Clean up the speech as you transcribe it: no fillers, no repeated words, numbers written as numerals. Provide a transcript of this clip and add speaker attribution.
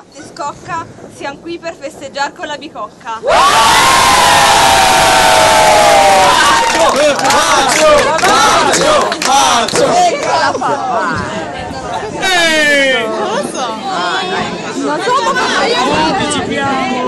Speaker 1: notte scocca, siamo qui per festeggiare con la bicocca.
Speaker 2: Non so come